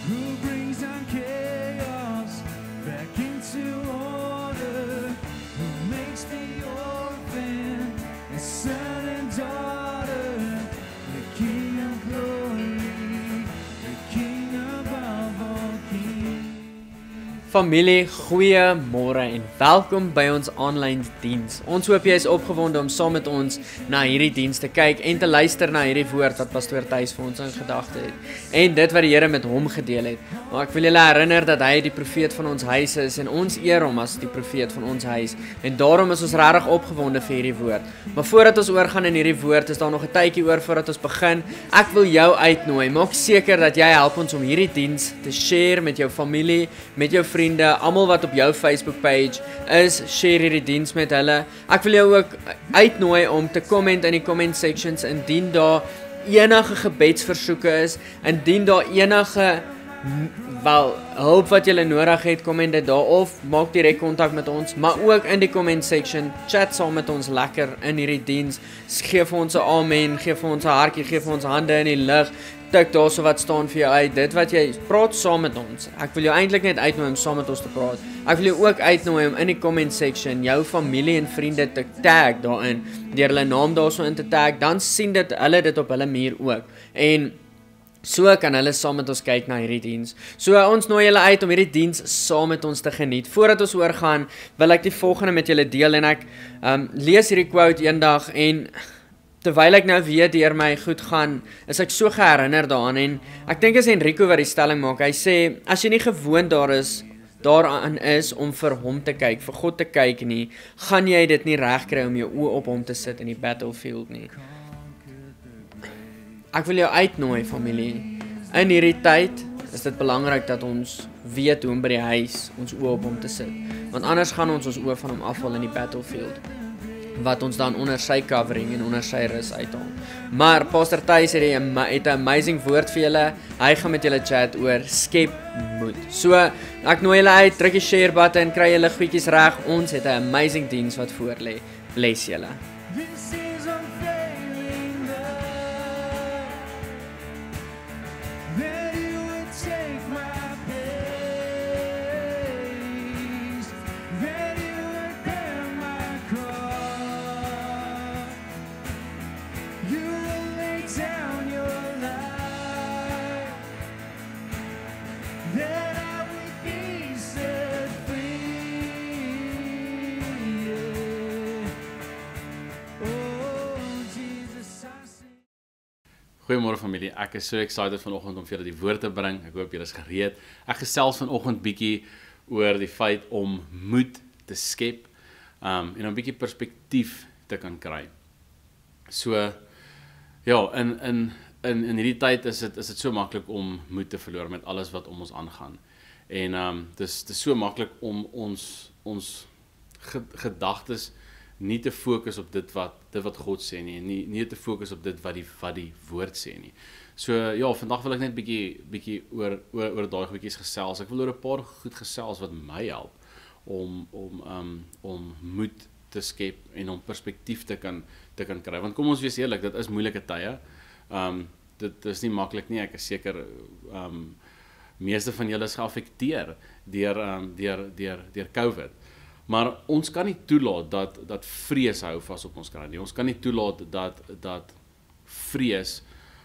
who brings down chaos back into order, who makes the orphan a son and daughter, the King of glory, the King above all kings. Familie, goeiemôre en welkom by ons aanlyn diens. Ons hoop jy is opgewonde om saam met ons na hierdie diens te kyk en te luister na hierdie woord wat pastoor Thys vir ons in gedagte het. En dit wat die Here met hom gedeel het. Maar ek wil julle herinner dat hy die profeet van ons huis is en ons eer hom as die profeet van ons huis. En daarom is ons regtig opgewonde vir hierdie woord. Maar voordat ons oorgaan in hierdie woord, is daar nog 'n tydjie oor voordat ons begin. Ek wil jou uitnooi. Maak seker dat jy help ons om hierdie diens te share met jou familie, met jou vriende, almal wat op jou Facebook page is, share hierdie diens met hulle. Ek wil jou ook uitnooi om te comment in die comment sections indien daar enige gebedsversoeke is, indien daar enige hulp wat jy nodig het, kom en dit daar of maak direk kontak met ons, maar ook in die comment section, chat saam met ons lekker in hierdie diens, gee vir ons 'n amen, gee vir ons 'n hartjie, gee vir ons hande in die lug, tik daarso wat staan vir jou uit, dit wat jy praat saam met ons. Ek wil jou eintlik net uitnooi om saam met ons te praat. Ek wil jou ook uitnooi om in die comment section jou familie en vriende te tag daarin, deur hulle naam daarso in te tag, dan sien hulle dit op hulle muur ook. En so kan hulle saam met ons kyk na hierdie diens. So ons nooi julle uit om hierdie diens saam met ons te geniet. Voordat ons oorgaan, wil ek die volgende met julle deel en ek lees hierdie quote eendag en terwyl ek nou weer deur my goed gaan, is ek so geherinner daaraan en ek dink is Enrico wat die stelling maak. Hy sê as jy nie gewoond daaraan is om vir hom te kyk, vir God te kyk nie, gaan jy dit nie reg kry om jou oë op hom te sit in die battlefield nie. Ek wil jou uitnooi familie. In hierdie tyd is dit belangrik dat ons weet hoe om by die huis ons oë op hom te sit. Want anders gaan ons oë van hom afval in die battlefield, wat ons dan onder sy covering en onder sy rus uithaal. Maar Pastor Thys het 'n amazing woord vir julle. Hy gaan met julle chat oor skep moed. So, ek nooi julle uit, druk die share button, kry julle goedjies reg. Ons het 'n amazing diens wat voor lê. Bless julle. This is unfailing love, that you would take my place, that you would bear my cross, you will lay down your life, that I would be set free. Oh, Jesus, I sing. Goeiemôre familie, ek is so excited vanoggend om vir julle die woord te bring. Ek hoop julle is gereed. Ek gesels vanoggend bietjie oor die feit om moed te skep en 'n bietjie perspektief te kan kry. So ja, in hierdie tyd is dit so maklik om moed te verloor met alles wat om ons aangaan. En dis so maklik om ons gedagtes nie te fokus op dit wat God sê nie, en nie te fokus op dit wat die woord sê nie. So ja, vandag wil ek net bietjie oor daai goedjies gesels. Ek wil oor 'n paar goed gesels wat my help om moed te skep en om perspektief te kan kry. Want kom ons wees eerlik, dit is moeilike tye. Dit is nie maklik nie. Ek is seker meeste van julle is geaffekteer deur COVID. Maar ons kan nie toelaat dat vrees hou vas op ons kry nie. Ons kan nie toelaat dat vrees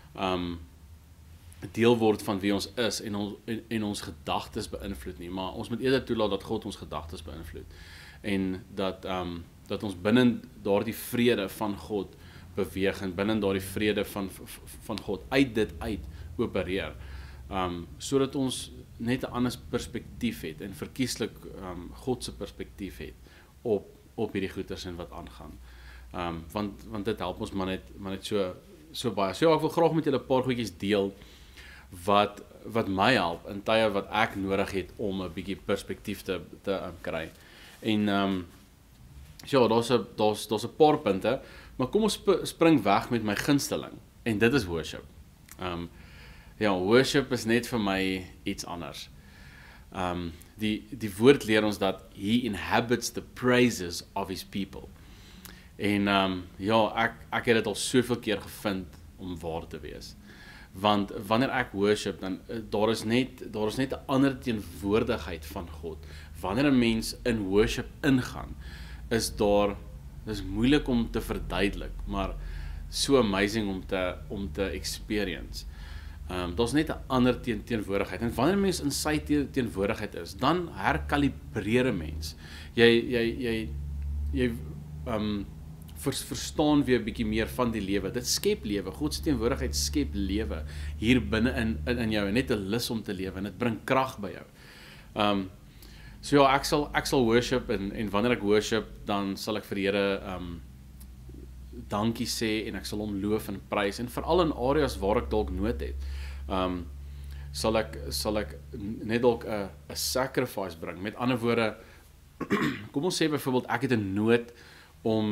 deel word van wie ons is en ons gedagtes beïnvloed nie. Maar ons moet eerder toelaat dat God ons gedagtes beïnvloed. En dat ons binne daardie vrede van God beweeg en binne daardie vrede van God uit opereer. Sodat ons net 'n ander perspektief het en verkieslik God se perspektief het op hierdie goeters en wat aangaan. Want dit help ons maar net so baie. So ek wil graag met julle 'n paar goedjies deel wat my help in tye wat ek nodig het om 'n bietjie perspektief te kry. En ja, daar's 'n paar punte, maar kom ons spring weg met my gunsteling en dit is worship. Ja, worship is net vir my iets anders. Die woord leer ons dat he inhabits the praises of his people. En ja, ek het dit al soveel keer gevind om waar te wees. Want wanneer ek worship, dan daar is net 'n ander teenwoordigheid van God. Wanneer 'n mens in worship ingaan, dis moeilik om te verduidelik, maar so amazing om te experience. Daar's net 'n ander teenwoordigheid. En wanneer 'n mens in sy teenwoordigheid is, dan herkalibreer 'n mens. Jy verstaan weer 'n bietjie meer van die lewe. Dit skep lewe. God se teenwoordigheid skep lewe hier binne in jou, en net 'n lus om te lewe, en dit bring krag by jou. So ja, ek sal worship, en wanneer ek worship, dan sal ek vir die Here dankie sê, en ek sal hom loof en prys, en veral in areas waar ek dalk nood het. Sal ek net dalk 'n sacrifice bring. Met ander woorde, kom ons sê byvoorbeeld ek het 'n nood om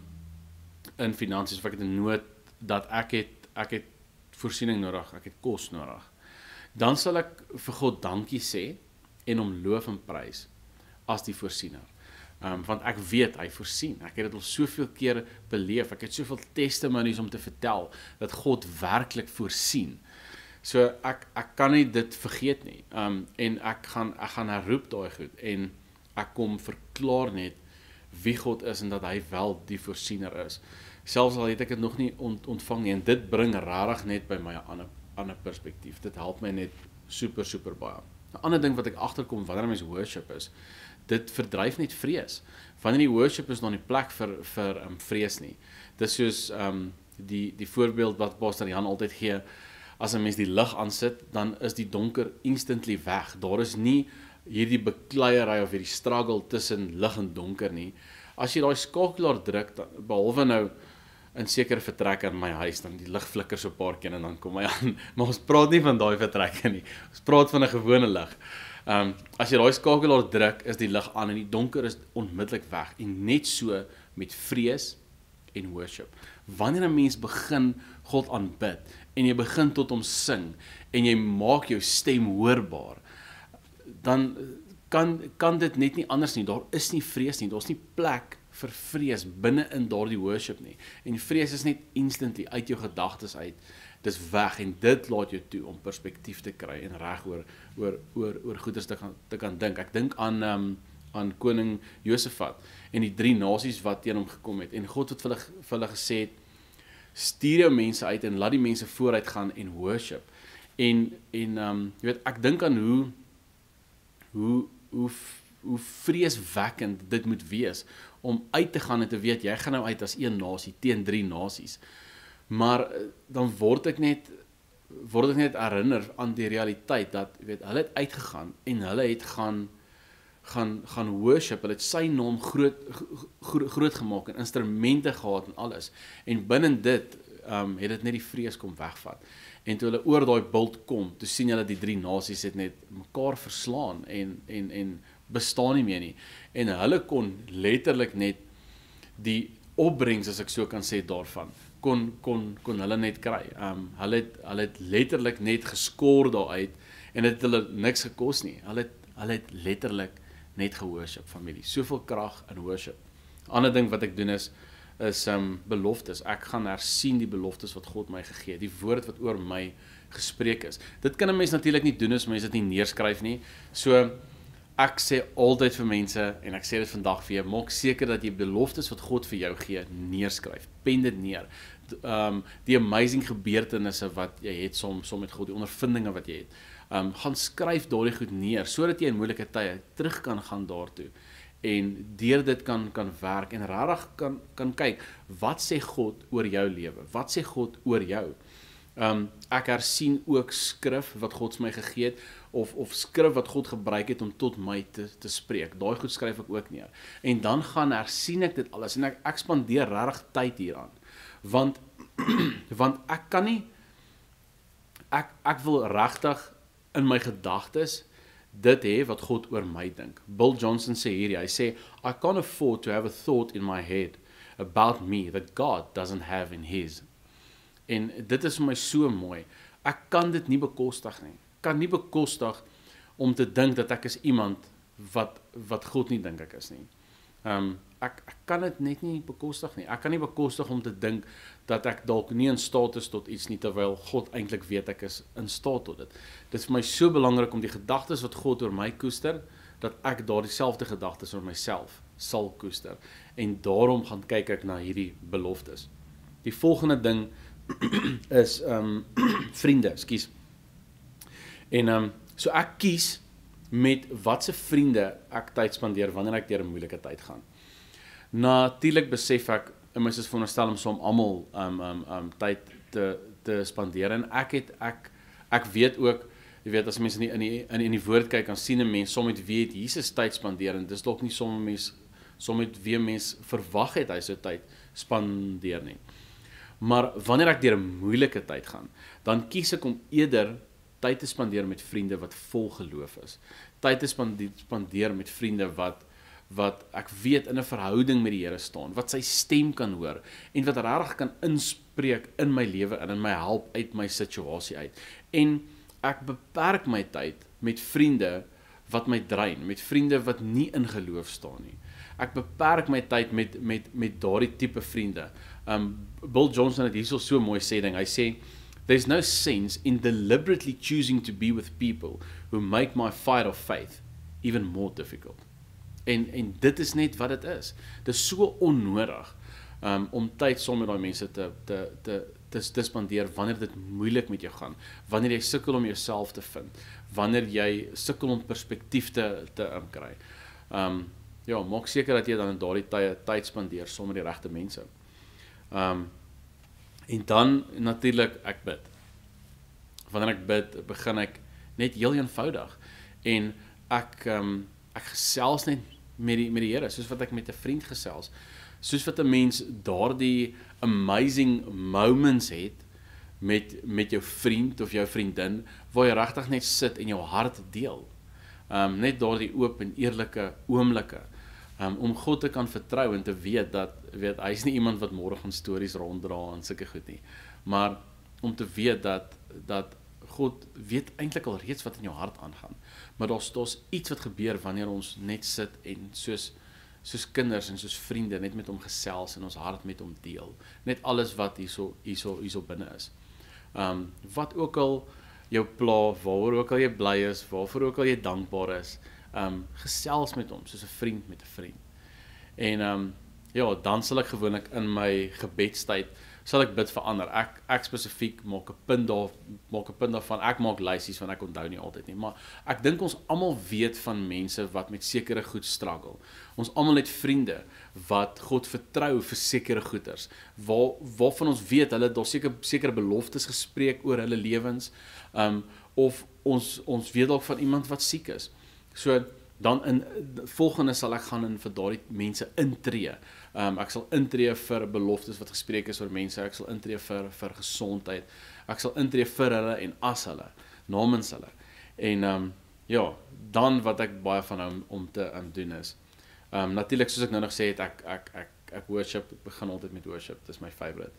in finansies, of ek het 'n nood dat ek het voorsiening nodig, ek het kos nodig. Dan sal ek vir God dankie sê en hom loof en prys as die voorsiener. Want ek weet hy voorsien. Ek het dit al soveel keer beleef. Ek het soveel testimonies om te vertel dat God werklik voorsien. So ek kan nie dit vergeet nie. En ek gaan herroep daai goed, en ek kom verklaar net wie God is en dat hy wel die voorsiener is. Selfs al het ek dit nog nie ontvang nie, en dit bring regtig net by my 'n ander perspektief. Dit help my net super baie. 'n Ander ding wat ek agterkom wanneer mens worship is, dit verdryf net vrees. Wanneer die worship is dan nie plek vir vrees nie. Dis soos die voorbeeld wat Pastor Jan altyd gee, as 'n mens die lig aansit, dan is die donker instantly weg. Daar is nie hierdie bekleierery of hierdie struggle tussen lig en donker nie. As jy daai skakelaar druk, dan, behalwe nou in sekere vertrekke in my huis, dan die lig flikker so 'n paar keer en dan kom hy aan. Maar ons praat nie van daai vertrekke nie. Ons praat van 'n gewone lig. As jy daai skakelaar druk, is die lig aan en die donker is onmiddellik weg. En net so met vrees en worship. Wanneer 'n mens begin God aanbid en jy begin tot hom sing en jy maak jou stem hoorbaar, dan kan dit net nie anders nie. Daar is nie vrees nie. Daar's nie plek vir vrees binne in daardie worship nie. En vrees is net instantly uit jou gedagtes uit. Dis weg, en dit laat jou toe om perspektief te kry en reg oor goeders te kan dink. Ek dink aan koning Josafat en die 3 nasies wat teen hom gekom het, en God het vir hulle gesê, stuur jou mense uit en laat die mense vooruit gaan en worship. En jy weet, ek dink aan hoe vreeswekkend dit moet wees om uit te gaan en te weet jy gaan nou uit as een nasie teen 3 nasies. Maar dan word ek net herinner aan die realiteit dat jy weet, hulle het uitgegaan en hulle het gaan worship, hulle het sy naam groot gemaak en instrumente gehad en alles. En binne dit het dit net die vrees kom wegvat. En toe hulle oor daai bult kom, toe sien hulle die 3 nasies het net mekaar verslaan en bestaan nie meer nie. En hulle kon letterlik net die opbrengs, as ek so kan sê, daarvan kon hulle net kry. Hulle het letterlik net geskoor daaruit en dit het hulle niks gekos nie. Hulle het letterlik net geworship, familie. Soveel krag in worship. Ander ding wat ek doen is beloftes. Ek gaan hersien die beloftes wat God my gegee het, die woord wat oor my gespreek is. Dit kan 'n mens natuurlik nie doen as mens dit nie neerskryf nie. So ek sê altyd vir mense, en ek sê dit vandag vir jou, maak seker dat jy beloftes wat God vir jou gee, neerskryf. Pen dit neer. Die amazing gebeurtenisse wat jy het soms met God, die ondervindinge wat jy het. Gaan skryf daardie goed neer, sodat jy in moeilike tye terug kan gaan daartoe. En deur dit kan werk en regtig kan kyk, wat sê God oor jou lewe? Wat sê God oor jou? Ek hersien ook skrif wat God my gegee het, of skrif wat God gebruik het om tot my te spreek. Daai goed skryf ek ook neer. En dan gaan hersien ek dit alles, en ek spandeer regtig tyd hieraan. Want ek kan nie, ek wil regtig in my gedagtes dit hê wat God oor my dink. Bill Johnson sê hierdie, hy sê, I can't afford to have a thought in my head about me that God doesn't have in his. En dit is vir my so mooi. Ek kan dit nie bekostig nie. Ek kan nie bekostig om te dink dat ek is iemand wat God nie dink ek is nie. Ek kan dit net nie bekostig nie. Ek kan nie bekostig om te dink dat ek dalk nie in staat is tot iets nie, terwyl God eintlik weet ek is in staat tot dit. Dit is vir my so belangrik om die gedagtes wat God oor my koester, dat ek daardie selfde gedagtes oor myself sal koester. En daarom gaan kyk ek na hierdie beloftes. Die volgende ding is vriende, ekskuus. En so ek kies met watse vriende ek tyd spandeer wanneer ek deur 'n moeilike tyd gaan. Natuurlik besef ek, en mens is veronderstel om saam almal tyd te spandeer, en ek weet ook, jy weet, as mense in die woord kyk, dan sien 'n mens, saam met wie het Jesus tyd spandeer, en dis dalk nie saam met wie mens verwag het hy sy tyd spandeer nie. Maar wanneer ek deur 'n moeilike tyd gaan, dan kies ek om eerder tyd te spandeer met vriende wat vol geloof is. Tyd te spandeer met vriende wat ek weet in 'n verhouding met die Here staan, wat sy stem kan hoor, en wat regtig kan inspreek in my lewe en in my help uit my situasie uit. En ek beperk my tyd met vriende wat my drein, met vriende wat nie in geloof staan nie. Ek beperk my tyd met daardie tipe vriende. Bill Johnson het hierso so mooi sê ding. Hy sê, "There's no sense in deliberately choosing to be with people who make my fight of faith even more difficult." En dit is net wat dit is. Dit is so onnodig om tyd saam met daai mense te spandeer wanneer dit moeilik met jou gaan, wanneer jy sukkel om jouself te vind, wanneer jy sukkel om perspektief te kry. Ja, maak seker dat jy dan in daardie tyd spandeer saam met die regte mense. En dan natuurlik ek bid. Wanneer ek bid, begin ek net heel eenvoudig, en ek gesels net met die Here, soos wat ek met 'n vriend gesels, soos wat 'n mens daardie amazing moments het met jou vriend of jou vriendin, waar jy regtig net sit en jou hart deel. Net daardie oop en eerlike oomblikke, om God te kan vertrou en te weet dat, hy is nie iemand wat môre gaan stories ronddra en sulke goed nie, maar om te weet dat God weet eintlik al reeds wat in jou hart aangaan, maar daar's iets wat gebeur wanneer ons net sit en soos kinders en soos vriende net met hom gesels en ons hart met hom deel, net alles wat hierso binne is. Wat ook al jou pla, waaroor ook al jy bly is, waarvoor ook al jy dankbaar is, gesels met hom soos 'n vriend met 'n vriend. En ja, dan sal ek gewoonlik in my gebedstyd sal ek bid vir ander. Ek spesifiek maak 'n punt daarvan. Ek maak lysies want ek onthou nie altyd nie, maar ek dink ons almal weet van mense wat met sekere goed struggle. Ons almal het vriende wat God vertrou vir sekere goeders, waarvan ons weet hulle het daar sekere beloftes gespreek oor hulle lewens, of ons weet dalk van iemand wat siek is. So dan in volgende sal ek gaan vir daardie mense intree. Ek sal intree vir beloftes wat gespreek is oor mense, ek sal intree vir gesondheid, ek sal intree vir hulle en as hulle, namens hulle. En ja, dan wat ek baie van hou om te doen is, natuurlik soos ek nou nog sê het, ek worship, ek begin altyd met worship, dit is my favorite.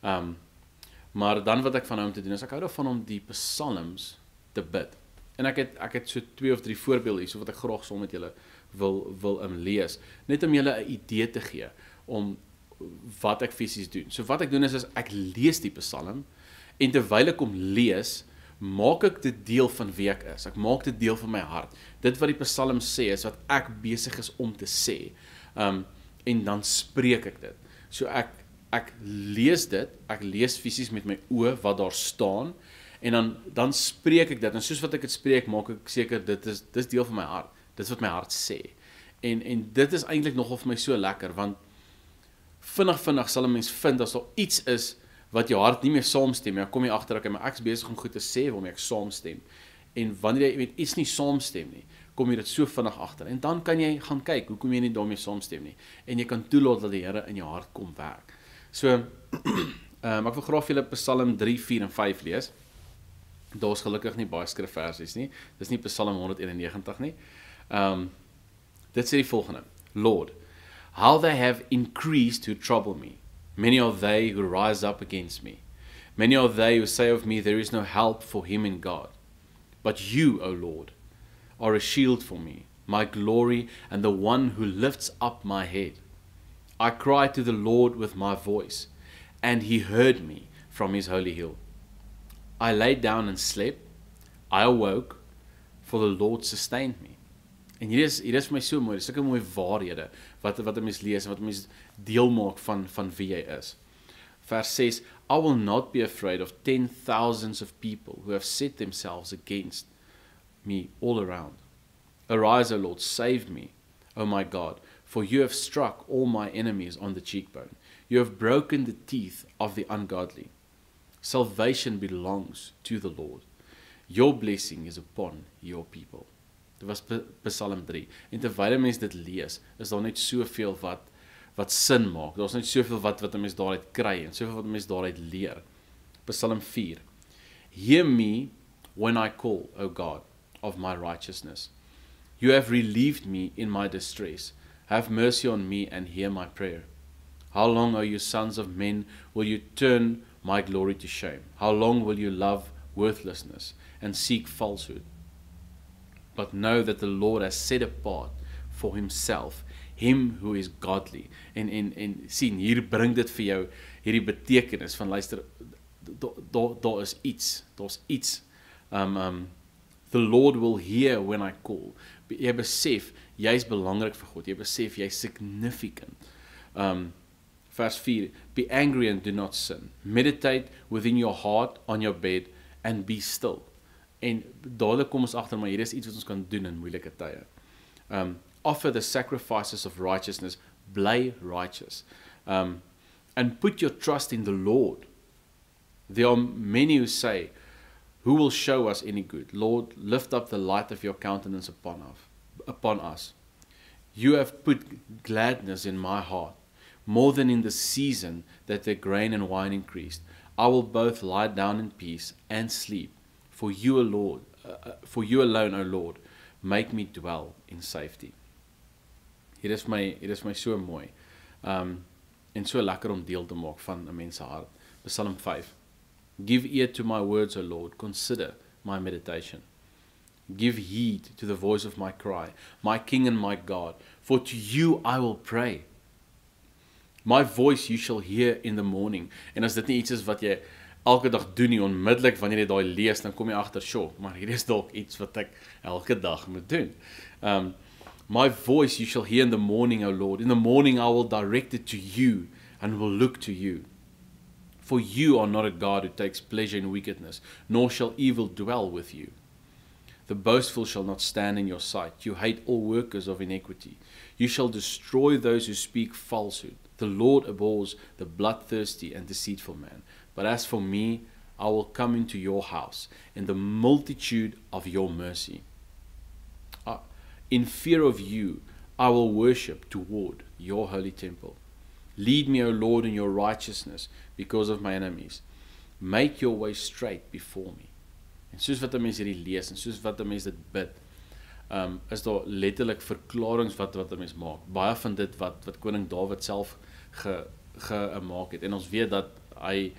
Maar dan wat ek van hou om te doen is, ek hou daarvan om die psalms te bid. En ek het so 2 of 3 voorbeelde hier, so wat ek graag saam met julle wil lees, net om julle 'n idee te gee om wat ek fisies doen. So wat ek doen is ek lees die psalm, en terwyl ek hom lees, maak ek dit deel van wie ek is. Ek maak dit deel van my hart. Dit wat die psalm sê is wat ek besig is om te sê. En dan spreek ek dit. So ek lees dit, ek lees fisies met my oë wat daar staan, en dan spreek ek dit, en soos wat ek dit spreek, maak ek seker, dis deel van my hart, dit is wat my hart sê, en dit is eintlik nogal vir my so lekker, want vinnig sal 'n mens vind, as daar iets is, wat jou hart nie meer saamstem, dan kom jy agter, okay, maar ek is besig om goed te sê, waarmee ek saamstem, en wanneer jy met iets nie saamstem nie, kom jy dit so vinnig agter, en dan kan jy gaan kyk, hoekom jy nie daarmee saamstem nie, en jy kan toelaat dat die Here in jou hart kom werk. So, ek wil graag vir julle Psalm 3, 4 en 5 lees. Daar is gelukkig nie baie skrifversies nie. Dis nie Psalm 191 nie. Dit sê die volgende: Lord, how they have increased who trouble me. Many are they who rise up against me. Many are they who say of me, there is no help for him in God. But you, O Lord, are a shield for me, my glory, and the one who lifts up my head. I cried to the Lord with my voice, and he heard me from his holy hill. I lay down and slept. I awoke, for the Lord sustained me. En hier is vir my so mooi, sulke mooi waarhede, wat 'n mens lees, en wat 'n mens deel maak van wie jy is. Vers 6, I will not be afraid of 10,000s of people who have set themselves against me all around. Arise, O Lord, save me, O my God, for you have struck all my enemies on the cheekbone. You have broken the teeth of the ungodly. Salvation belongs to the Lord. Your blessing is upon your people. Dit was Psalm 3. En terwyl mense dit lees, is daar net soveel wat sin maak. Daar's net soveel wat 'n mens daaruit kry en soveel wat 'n mens daaruit leer. Psalm 4. Hear me when I call, O God, of my righteousness. You have relieved me in my distress. Have mercy on me and hear my prayer. How long, O you sons of men, will you turn my glory to shame? How long will you love worthlessness and seek falsehood? But know that the Lord has set apart for himself him who is godly. En sien, hier bring dit vir jou hierdie betekenis van luister, daar is iets, daar's iets. The Lord will hear when I call. Jy besef, jy's belangrik vir God. Jy besef, jy's significant. Vers 4, be angry and do not sin. Meditate within your heart on your bed and be still. En dadelik kom ons agter, maar hier is iets wat ons kan doen in moeilike tye. Offer the sacrifices of righteousness, bly righteous. And put your trust in the Lord. There are many who say, who will show us any good? Lord, lift up the light of your countenance upon us. You have put gladness in my heart, more than in the season that the grain and wine increased. I will both lie down in peace and sleep. For you, alone, O Lord, make me dwell in safety. Hier is my so mooi. En so lekker om deel te maak van 'n mens se hart. Psalm 5. Give ear to my words, O Lord, consider my meditation. Give heed to the voice of my cry, my King and my God, for to you I will pray. My voice you shall hear in the morning. En as dit nie iets is wat jy elke dag doen nie, onmiddellik wanneer jy daai lees, dan kom jy agter, "Sjoe, maar hier is dalk iets wat ek elke dag moet doen." My voice you shall hear in the morning, O Lord. In the morning I will direct it to you and will look to you. For you are not a God who takes pleasure in wickedness, nor shall evil dwell with you. The boastful shall not stand in your sight. You hate all workers of iniquity. You shall destroy those who speak falsehood. The Lord abhors the bloodthirsty and deceitful man. But as for me, I will come into your house in the multitude of your mercy. In fear of you, I will worship toward your holy temple. Lead me, O Lord, in your righteousness because of my enemies. Make your way straight before me. En soos wat 'n mens hierdie lees, en soos wat 'n mens dit bid, is daar letterlik verklaringe wat 'n mens maak. Baie van dit wat koning Dawid self gemaak het. En ons weet dat hy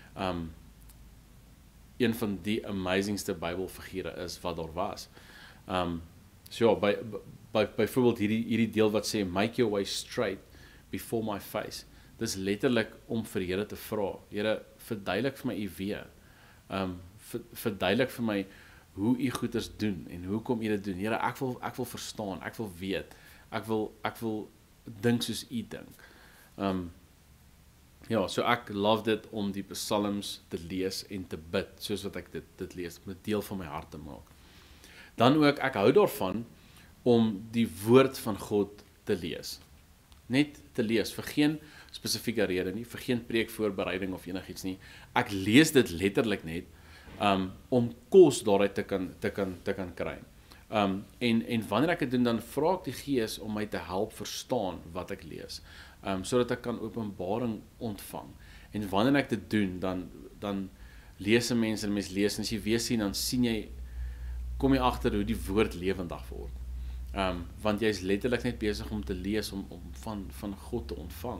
een van die amazingste Bybelfigure is wat daar was. So ja, byvoorbeeld hierdie deel wat sê, make your way straight before my face. Dis letterlik om vir Here te vra, Here, verduidelik vir my u weë. Verduidelik vir my hoe u goeders doen en hoekom u dit doen. Here, ek wil verstaan, ek wil weet. Ek wil dink soos u dink. Ja, so ek love dit om die psalms te lees en te bid, soos wat ek dit lees, om 'n deel van my hart te maak. Dan ook, ek hou daarvan om die woord van God te lees. Net te lees, vir geen spesifieke rede nie, vir geen preekvoorbereiding of enigiets nie. Ek lees dit letterlik net, om kos daaruit te kan kry. En wanneer ek dit doen, dan vra ek die Gees om my te help verstaan wat ek lees, sodat ek kan openbaring ontvang. En wanneer ek dit doen, dan lees 'n mens en mens lees, en as jy weer sien, dan sien jy, kom jy agter hoe die woord lewendig word. Want jy is letterlik net besig om te lees, om van God te ontvang.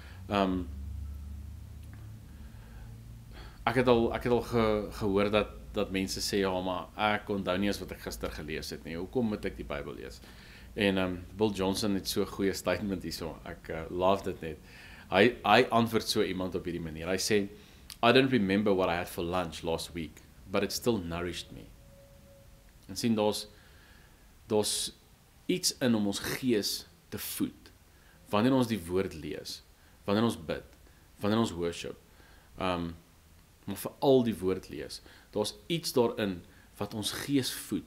Ek het al gehoor dat mense sê, ja, maar ek onthou nie eens wat ek gister gelees het nie, hoekom moet ek die Bybel lees? En Bill Johnson het so 'n goeie statement hierso. Ek love dit net. Hy antwoord so iemand op hierdie manier. Hy sê, I don't remember what I had for lunch last week, but it still nourished me. En sien, daar's iets in om ons gees te voed. Wanneer ons die woord lees, wanneer ons bid, wanneer ons worship, maar veral die woord lees, daar's iets daarin wat ons gees voed.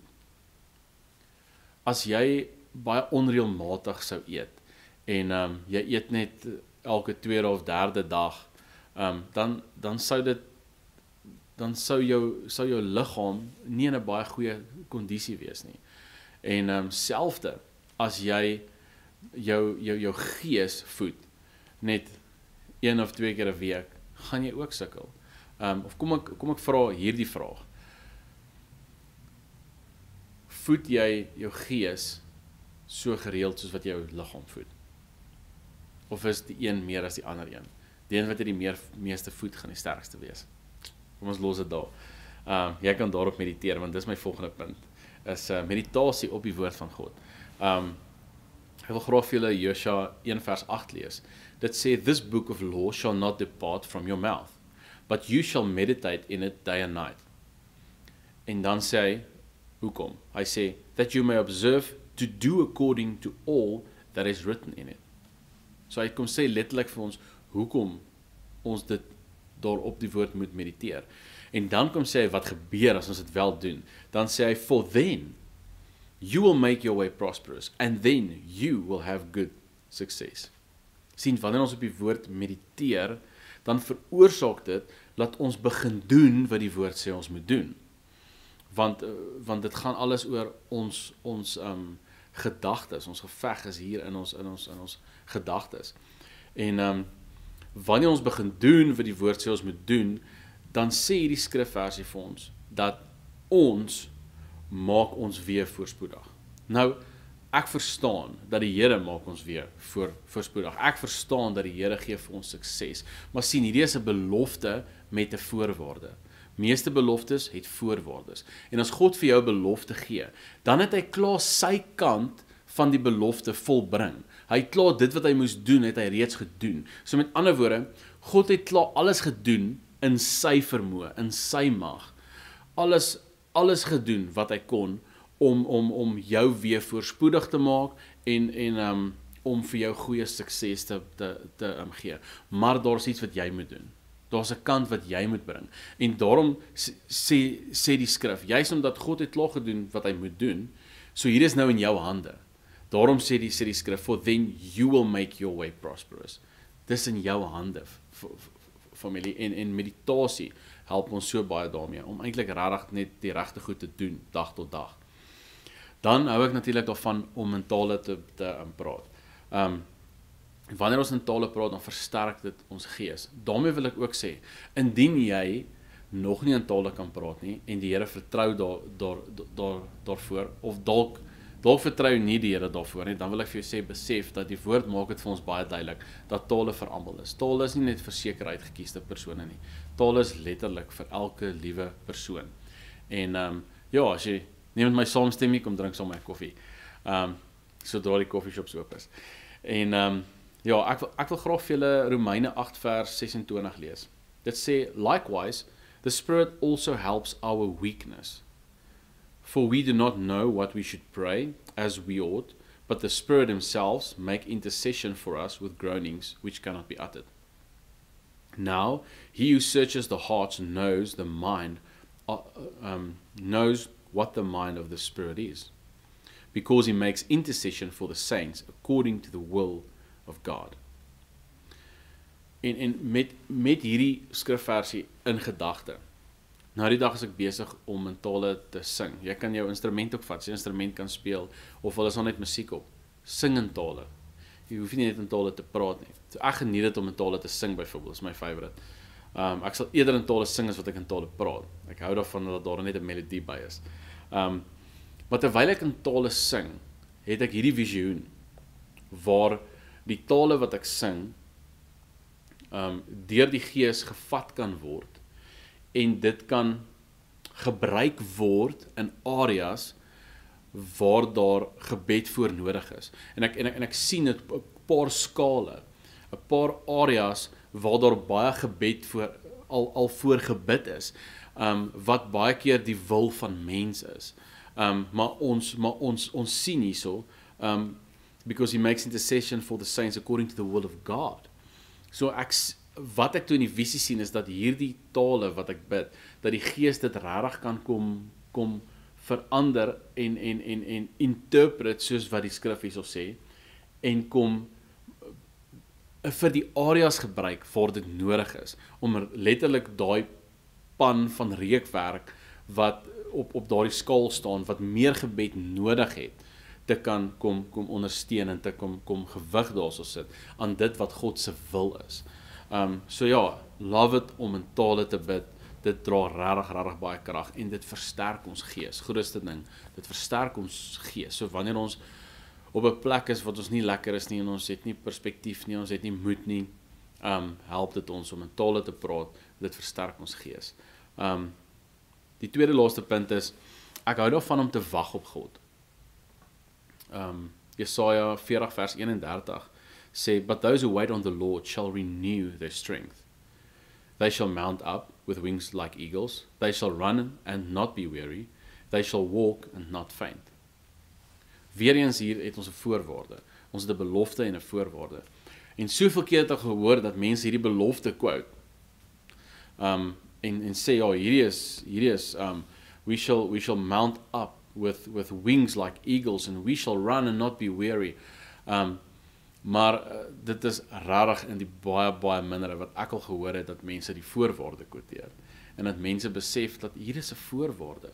As jy baie onreëlmatig sou eet, en jy eet net elke tweede of derde dag, dan sou jou liggaam nie in 'n baie goeie kondisie wees nie. En selfde, as jy jou gees voed, net 1 of 2 keer 'n week, gaan jy ook sukkel. Of kom ek vra hierdie vraag. Voed jy jou gees so gereeld soos wat jou liggaam voed? Of is die een meer as die ander een? Die een wat jy die meeste voed, gaan die sterkste wees. Kom ons los dit daar. Jy kan daarop mediteer, want dis my volgende punt, is meditasie op die woord van God. Ek wil graag vir julle Josua 1 vers 8 lees. Dit sê, This book of law shall not depart from your mouth, but you shall meditate in it day and night. En dan sê hy, hoekom? Hy sê, that you may observe to do according to all that is written in it. So hy kom sê letterlik vir ons, hoekom ons dit daar op die woord moet mediteer. En dan kom sê hy, wat gebeur as ons dit wel doen? Dan sê hy, for then, you will make your way prosperous, and then you will have good success. Sien, wanneer ons op die woord mediteer, dan veroorsaak dit, dat ons begin doen wat die woord sê ons moet doen. Want dit gaan alles oor ons gedagtes, ons geveg is hier in ons gedagtes. En wanneer ons begin doen wat die woord sê ons moet doen, dan sê hierdie skrifversie vir ons, dat ons maak ons weer voorspoedig. Nou, ek verstaan dat die Here maak ons weer voorspoedig. Ek verstaan dat die Here gee vir ons sukses. Maar sien, hierdie is 'n belofte met 'n voorwaarde. Meeste beloftes het voorwaardes. En as God vir jou belofte gee, dan het hy klaar sy kant van die belofte volbring. Hy het klaar dit wat hy moes doen, het hy reeds gedoen. So met ander woorde, God het klaar alles gedoen in sy vermoë, in sy mag. Alles gedoen wat hy kon om jou weer voorspoedig te maak en om vir jou goeie sukses te gee. Maar daar's iets wat jy moet doen. Daar's 'n kant wat jy moet bring. En daarom sê die skrif, juis omdat God het klaar gedoen wat hy moet doen, so hier is nou in jou hande. Daarom sê die skrif, for then you will make your way prosperous. Dis in jou hande, familie, en meditasie help ons so baie daarmee, om eintlik regtig net die regte goed te doen, dag tot dag. Dan hou ek natuurlik daarvan om in tale te praat. Wanneer ons in tale praat, dan versterk dit ons gees. Daarmee wil ek ook sê, indien jy nog nie in tale kan praat nie, en die Here vertrou daarvoor, of dalk vertrou nie die Here daarvoor nie, dan wil ek vir jou sê, besef dat die woord maak dit vir ons baie duidelik, dat tale vir almal is. Tale is nie net vir seker uitgekiesde persone nie. Tale is letterlik vir elke liewe persoon. En as jy nie met my saamstem nie, kom drink saam met my koffie. Sodra die koffieshops oop is. En ek wil graag vir julle Romeine 8 vers 26 lees. Dit sê, likewise, the Spirit also helps our weakness. For we do not know what we should pray as we ought, but the Spirit himself make intercession for us with groanings which cannot be uttered. Now, he who searches the hearts knows knows what the mind of the Spirit is, because he makes intercession for the saints according to the will of God. En met hierdie skrifversie in gedagte, nou die dag is ek besig om in tale te sing. Jy kan jou instrument ook vat, as jy instrument kan speel, of al is al net musiek op, sing in tale. Jy hoef nie net in tale te praat nie. So ek geniet dit om in tale te sing byvoorbeeld, is my favorite. Ek sal eerder in tale sing as wat ek in tale praat. Ek hou daarvan dat daar net 'n melodie by is. Maar terwyl ek in tale sing, het ek hierdie visioen, waar die tale wat ek sing, deur die Gees gevat kan word, en dit kan gebruik word in areas waar daar gebed voor nodig is. En ek sien dit op 'n paar skale, 'n paar areas waar daar baie gebed al voor gebid is, wat baie keer die wil van mens is. Maar ons sien hierso, because he makes intercession for the saints according to the will of God. So wat ek toe in die visie sien is dat hierdie tale wat ek bid, dat die Gees dit regtig kan kom verander en interpret soos wat die skrif hierso sê, en kom vir die areas gebruik waar dit nodig is, om letterlik daai pan van reukwerk wat op daardie skaal staan, wat meer gebed nodig het, te kan kom ondersteun en te kom gewig daarso sit aan dit wat God se wil is. So ja, love it om in tale te bid. Dit dra regtig baie krag en dit versterk ons gees. Grootste ding, dit versterk ons gees. So wanneer ons op 'n plek is wat ons nie lekker is nie en ons het nie perspektief nie, ons het nie moed nie, help dit ons om in tale te praat. Dit versterk ons gees. Die tweede laaste punt is, ek hou daarvan om te wag op God. Jesaja 40 vers 31 sê, but those who wait on the Lord shall renew their strength. They shall mount up with wings like eagles. They shall run and not be weary. They shall walk and not faint. Weereens hier het ons 'n voorwaarde. Ons het 'n belofte en 'n voorwaarde. En soveel keer het ek gehoor dat mense hierdie belofte quote. En sê ja, hierdie is we shall mount up with wings like eagles and we shall run and not be weary. Maar dit is rarig in die baie mindere wat ek al gehoor het dat mense die voorwaarde quoteer en dat mense besef dat hier is 'n voorwaarde.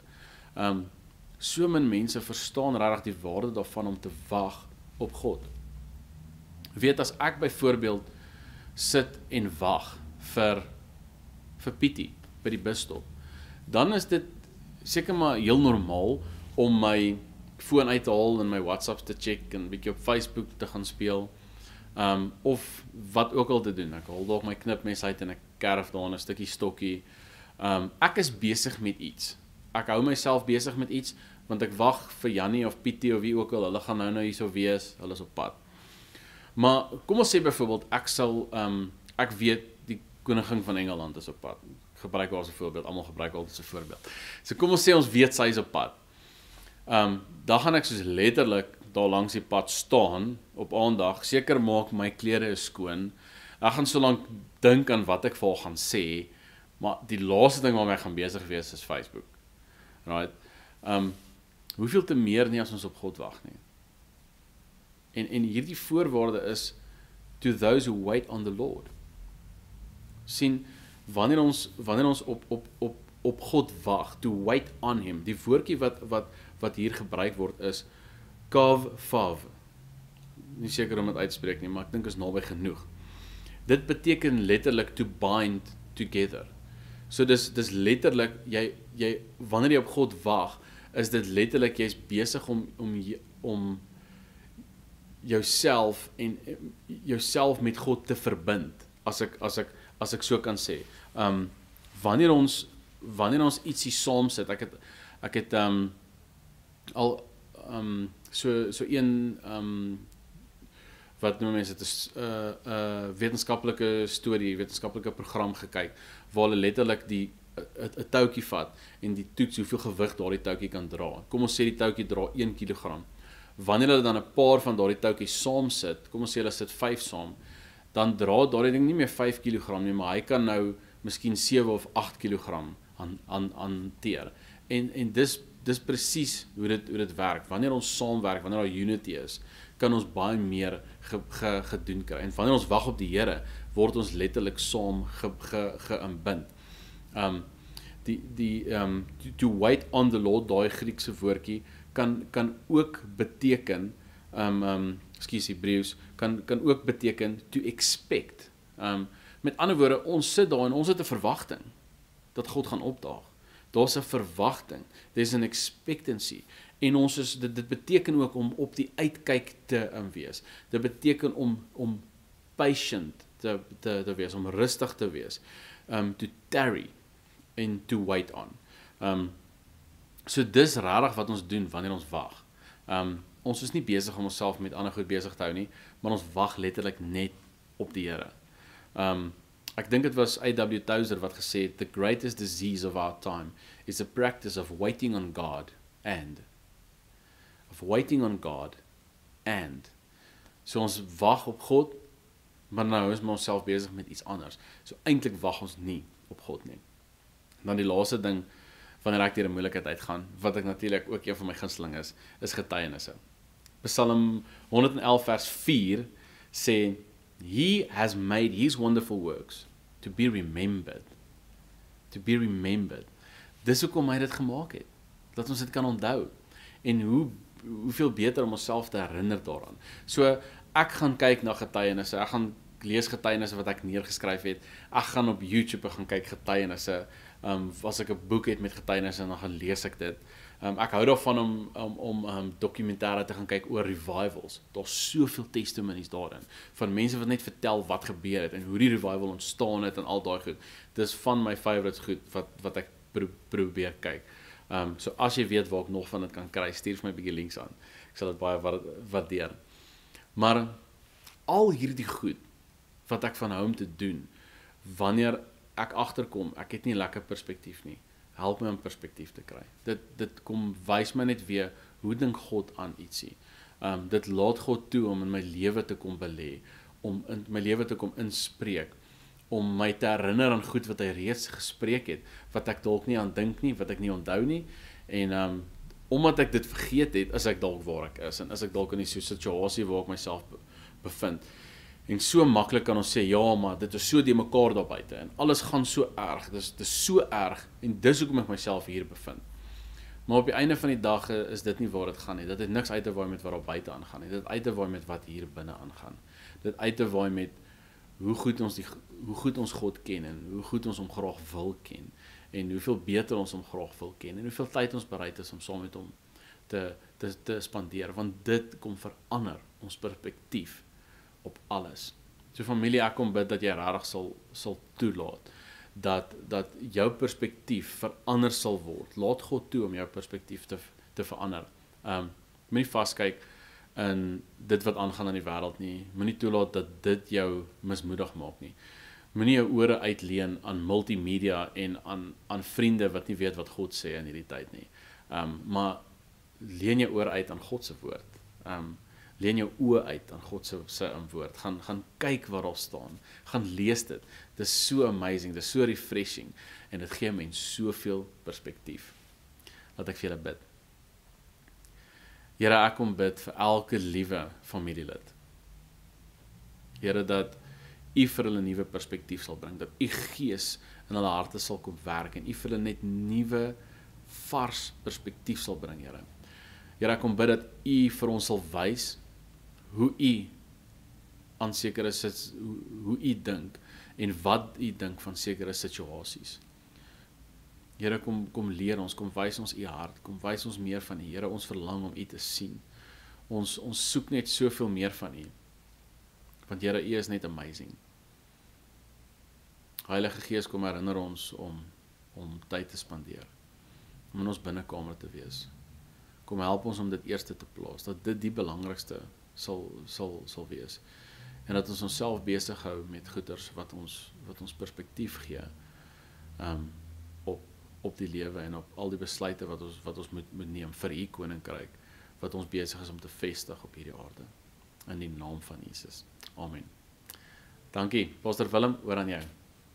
So min mense verstaan rarig die waarde daarvan om te wag op God. Weet, as ek byvoorbeeld sit en wag vir Pietie by die busstop, dan is dit seker maar heel normaal om my foon uit te haal en my WhatsApps te check en bietjie op Facebook te gaan speel, of wat ook al te doen. Ek haal dalk my knipmes uit en ek kerf daar 'n stukkie stokkie. Ek is besig met iets. Ek hou myself besig met iets, want ek wag vir Jannie of Pietie of wie ook al, hulle gaan nou hierso wees, hulle is op pad. Maar kom ons sê byvoorbeeld, ek weet die koningin van Engeland is op pad. Ek gebruik haar as 'n voorbeeld, almal gebruik haar as 'n voorbeeld. So kom ons sê ons weet sy is op pad. Dan gaan ek soos letterlik daar langs die pad staan op aandag, seker maak my klere is skoon. Ek gaan so lank dink aan wat ek vir haar gaan sê, maar die laaste ding waarmee ek gaan besig wees is Facebook. Right? Hoeveel te meer nie as ons op God wag nie. En hierdie voorwaarde is to those who wait on the Lord. Sien, wanneer ons op God wag, to wait on him. Die woordjie wat hier gebruik word is kav fav. Nie seker om dit uitspreek nie, maar ek dink is naby genoeg. Dit beteken letterlik to bind together. So dis letterlik jy wanneer jy op God wag, is dit letterlik jy's besig om jouself met God te verbind, as ek so kan sê. Wanneer ons ietsie saam sit, ek het al so een wat noem mense, dit is wetenskaplike storie, wetenskaplike program gekyk, waar hulle letterlik 'n touwtjie vat en die toets hoeveel gewig daardie touwtjie kan dra. Kom ons sê die touwtjie dra 1 kg. Wanneer hulle dan 'n paar van daardie touwtjies saam sit, kom ons sê hulle sit 5 saam, dan dra daardie ding nie meer 5 kg nie, maar hy kan nou miskien 7 of 8 kg hanteer. En dis presies hoe dit werk. Wanneer ons saamwerk, wanneer daar unity is, kan ons baie meer gedoen kry. En wanneer ons wag op die Here, word ons letterlik saam geïnbind. To wait on the Lord, daai Griekse woordjie, kan ook beteken, Hebreëus, kan ook beteken to expect. Met ander woorde, ons sit daar en ons het 'n verwagting dat God gaan opdaag. Daar's 'n verwagting. There's an expectancy. En dit beteken ook om op die uitkyk te wees. Dit beteken om patient te wees, om rustig te wees. To tarry en to wait on. So dis regtig wat ons doen wanneer ons wag. Ons is nie besig om onsself met ander goed besig te hou nie, maar ons wag letterlik net op die Here. Ek dink dit was A.W. Tozer wat gesê het, the greatest disease of our time is the practice of waiting on God and. So ons wag op God, maar nou is ons self besig met iets anders. So eintlik wag ons nie op God nie. Dan die laaste ding, wanneer ek deur 'n moeilikheid uitgaan, wat ek natuurlik ook een van my gunsteling is getuienisse. Psalm 111 vers 4 sê, He has made his wonderful works to be remembered. To be remembered. Dis hoekom hy dit gemaak het. Dat ons dit kan onthou. En hoeveel beter om onsself te herinner daaraan. So, ek gaan kyk na getuienisse, ek gaan lees getuienisse wat ek neergeskryf het, ek gaan op YouTube gaan kyk getuienisse, as ek 'n boek het met getuienisse, dan gaan lees ek dit. Ek hou daarvan om dokumentêre te gaan kyk oor revivals. Daar's soveel testimonies daarin, van mense wat net vertel wat gebeur het, en hoe die revival ontstaan het, en al daai goed. Dis van my favorites goed, wat ek probeer kyk. So as jy weet waar ek nog van dit kan kry, stuur vir my 'n bietjie links aan. Ek sal dit baie waardeer. Maar al hierdie goed wat ek van hou om te doen, wanneer ek agterkom, ek het nie lekker perspektief nie, help my om perspektief te kry. Dit kom wys my net weer, hoe dink God aan ietsie. Dit laat God toe om in my lewe te kom belê, om in my lewe te kom inspreek, om my te herinner aan goed wat hy reeds gespreek het, wat ek dalk nie aan dink nie, wat ek nie onthou nie, en omdat ek dit vergeet het, is ek dalk waar ek is, en is ek dalk in die situasie waar ek myself bevind. En so maklik kan ons sê, ja, maar dit is so die mekaar daar buite, en alles gaan so erg, dit is so erg, en dis hoekom ek myself hier bevind. Maar op die einde van die dag is dit nie waar dit gaan nie, dit het niks uit te waai met wat daar buite aangaan nie, dit het uit te waai met wat hier binne aangaan, dit uit te waai met hoe goed ons God ken, en hoe goed ons hom graag wil ken, en hoeveel beter ons hom graag wil ken, en hoeveel tyd ons bereid is om saam met hom te spandeer, want dit kom verander ons perspektief op alles. So familie, ek kom bid dat jy regtig sal toelaat, dat jou perspektief verander sal word. Laat God toe om jou perspektief te verander. Moenie vaskyk in dit wat aangaan in die wêreld nie. Moenie toelaat dat dit jou mismoedig maak nie. Moenie jou ore uitleen aan multimedia en aan vriende wat nie weet wat God sê in hierdie tyd nie. Maar leen jou ore uit aan God se woord. Leen jou oë uit aan God se woord. Gaan kyk wat daar staan. Gaan lees dit. Dit is so amazing, dit is so refreshing, en dit gee mens soveel perspektief. Laat ek vir julle bid. Here, ek kom bid vir elke liewe familielid. Here, dat U vir hulle nuwe perspektief sal bring, dat U Gees in hulle harte sal kom werk, en U vir hulle net nuwe, vars perspektief sal bring, Here. Here, ek kom bid dat U vir ons sal wys hoe U aan sekere hoe U dink, en wat U dink van sekere situasies. Here, kom leer ons, kom wys ons U hart, kom wys ons meer van U. Here, ons verlang om U te sien. Ons soek net soveel meer van U. Want Here, U is net amazing. Heilige Gees, kom herinner ons om tyd te spandeer, om in ons binnekamer te wees. Kom help ons om dit eerste te plaas, dat dit die belangrikste sal wees. En dat ons onsself besig hou met goeders wat ons perspektief gee op die lewe en op al die besluite wat ons moet neem vir U koninkryk, wat ons besig is om te vestig op hierdie aarde. In die naam van Jesus. Amen. Dankie. Pastor Willem, oor aan jou.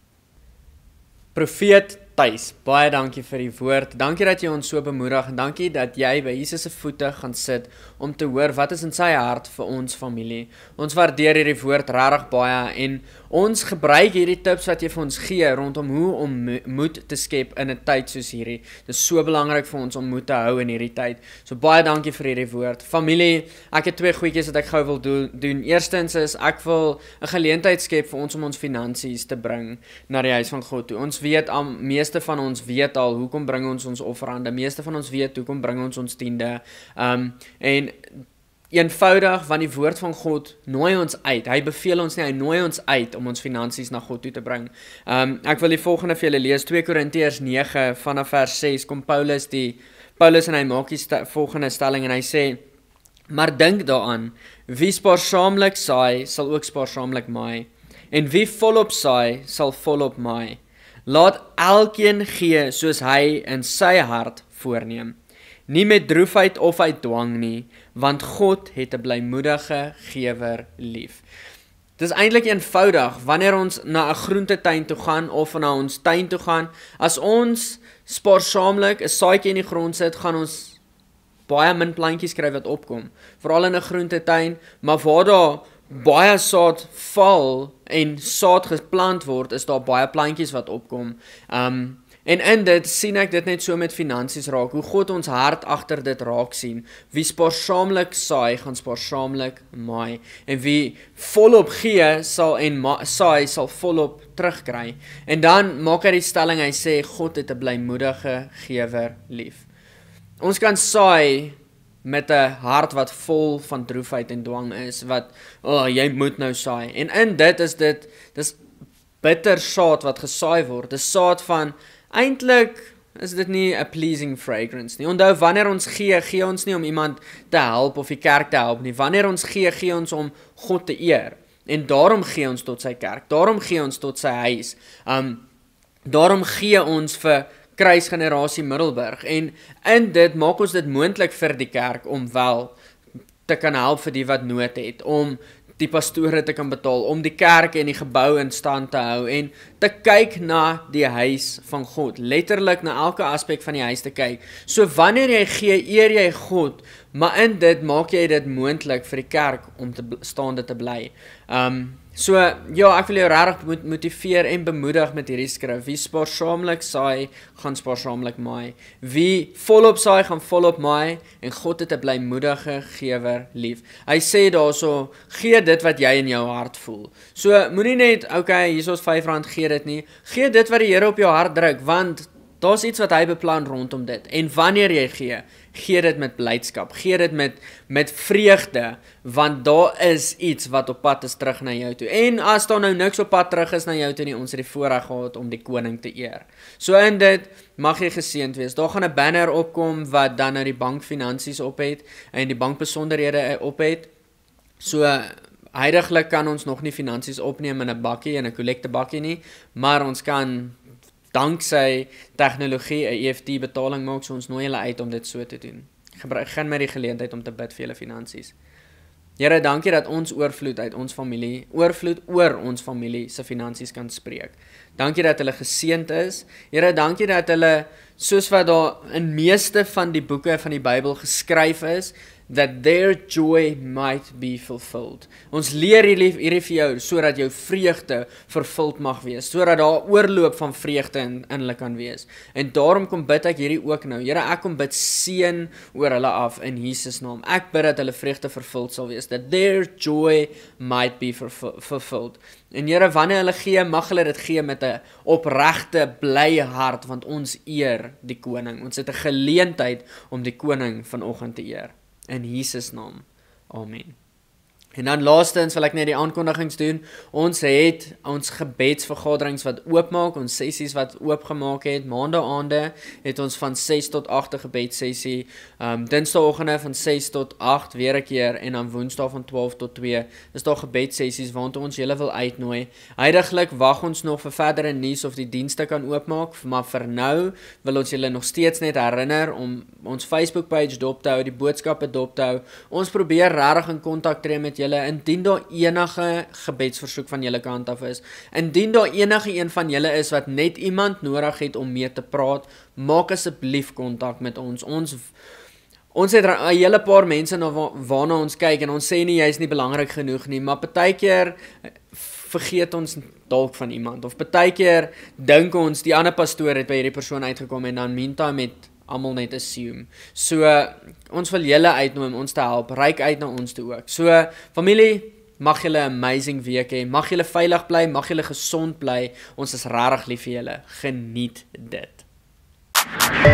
Profeet Thys, baie dankie vir die woord. Dankie dat jy ons so bemoedig, en dankie dat jy by Jesus se voete gaan sit om te hoor wat is in sy hart vir ons familie. Ons waardeer hierdie woord regtig baie, en ons gebruik hierdie tips wat jy vir ons gee rondom hoe om moed te skep in 'n tyd soos hierdie. Dit is so belangrik vir ons om moed te hou in hierdie tyd. So baie dankie vir hierdie woord. Familie, ek het 2 goedjies wat ek gou wil doen. Eerstens is, ek wil 'n geleentheid skep vir ons om ons finansies te bring na die huis van God toe. Ons weet, meeste van ons weet al, hoekom bring ons offerande, meeste van ons weet, hoekom bring ons tiende, en eenvoudig, want die woord van God nooi ons uit, hy beveel ons nie, hy nooi ons uit om ons finansies na God toe te bring. Ek wil die volgende vir julle lees, 2 Korintiërs 9 vanaf vers 6, kom Paulus en hy maak die volgende stelling, en hy sê, Maar dink daaraan, wie spaarsaamlik saai, sal ook spaarsaamlik maai, en wie volop saai, sal volop maai. Laat elkeen gee soos hy in sy hart voorneem, nie met droefheid of uit dwang nie, want God het 'n blymoedige gewer lief. Dit is eintlik eenvoudig, wanneer ons na 'n groentetuin toe gaan of na ons tuin toe gaan, as ons spaarsaamlik 'n saadjie in die grond sit, gaan ons baie min plantjies kry wat opkom, veral in 'n groentetuin, maar waar daar baie saad val en saad geplant word, is daar baie plantjies wat opkom. En in dit sien ek dit net so met finansies raak, hoe God ons hart agter dit raak sien. Wie spaarsaamlik saai, gaan spaarsaamlik maai, en wie volop gee saai sal volop terugkry. En dan maak hy die stelling, hy sê God het 'n blymoedige gewer lief. Ons kan saai met 'n hart wat vol van droefheid en dwang is, wat, jy moet nou saai. En in dit is dis bitter saad wat gesaai word. Dis saad van, eintlik is dit nie 'n pleasing fragrance nie. Onthou, wanneer ons gee ons nie om iemand te help of die kerk te help nie. Wanneer ons gee ons om God te eer. En daarom gee ons tot sy kerk. Daarom gee ons tot sy huis. Daarom gee ons vir Kruisgenerasie Middelburg, en in dit maak ons dit moontlik vir die kerk om wel te kan help vir die wat nood het, om die pastore te kan betaal, om die kerk en die gebou in stand te hou, en te kyk na die huis van God, letterlik na elke aspek van die huis te kyk. So wanneer jy gee, eer jy God, maar in dit maak jy dit moontlik vir die kerk om staande te bly. So, ja, ek wil jou regtig motiveer en bemoedig met hierdie skrif. Wie spaarsaamlik saai, gaan spaarsaamlik maai. Wie volop saai, gaan volop maai, en God het 'n blymoedige gewer lief. Hy sê daarso, gee dit wat jy in jou hart voel. So, moenie net, okay, hier is ons R5, gee dit nie. Gee dit wat die Here op jou hart druk, want daar's iets wat hy beplan rondom dit. En wanneer jy gee dit met blydskap, gee dit met vreugde, want daar is iets wat op pad is terug na jou toe. En as daar nou niks op pad terug is na jou toe nie, ons het die voorreg gehad om die koning te eer. So in dit mag jy geseënd wees. Daar gaan 'n banner opkom wat dan nou die bankfinansies op het en die bankbesonderhede op het. So huidiglik kan ons nog nie finansies opneem in 'n bakkie, in 'n kollektebakkie nie, maar ons kan danksy tegnologie 'n EFT betaling maak, so ons nooi julle uit om dit so te doen. Gaan met die geleentheid om te bid vir julle finansies. Here, dankie dat ons oorvloed uit ons familie, oorvloed oor ons familie se finansies kan spreek. Dankie dat hulle geseënd is. Here, dankie dat hulle, soos wat daar in meeste van die boeke van die Bybel geskryf is, that their joy might be fulfilled. Ons leer hierdie vir jou, sodat jou vreugde vervuld mag wees, sodat daar oorloop van vreugde in hulle kan wees. En daarom kom bid ek hierdie ook nou. Here, ek kom bid seën oor hulle af in Jesus naam. Ek bid dat hulle vreugde vervuld sal wees, that their joy might be fulfilled. En Here, wanneer hulle gee, mag hulle dit gee met 'n opregte, bly hart, want ons eer die koning. Ons het 'n geleentheid om die koning vanoggend te eer. In Jesus naam. Amen. En dan laastens wil ek net die aankondigings doen. Ons het ons gebedsvergaderings wat oopmaak, ons sessies wat oopgemaak het. Maandaande het ons van 6 tot 8 'n gebedssessie. Dinsdagoggende van 6 tot 8 weer 'n keer, en dan Woensdae van 12 tot 2. Dis daar gebedssessies waartoe ons julle wil uitnooi. Huidiglik wag ons nog vir verdere nuus of die dienste kan oopmaak, maar vir nou wil ons julle nog steeds net herinner om ons Facebook page dop te hou, die boodskappe dop te hou. Ons probeer regtig in kontak tree met julle, indien daar enige gebedsversoek van julle kant af is, indien daar enige een van julle is wat net iemand nodig het om mee te praat, maak asseblief kontak met ons. Ons het 'n hele paar mense waarna ons kyk, en ons sê nie jy is nie belangrik genoeg nie, maar partykeer vergeet ons dalk van iemand, of partykeer dink ons die ander pastoor het by hierdie persoon uitgekom, en dan meantime het almal net assume. So, ons wil julle uitnooi om ons te help, reik uit na ons toe ook. So, familie, mag julle 'n amazing week hê, mag julle veilig bly, mag julle gesond bly, ons is regtig lief vir julle, geniet dit.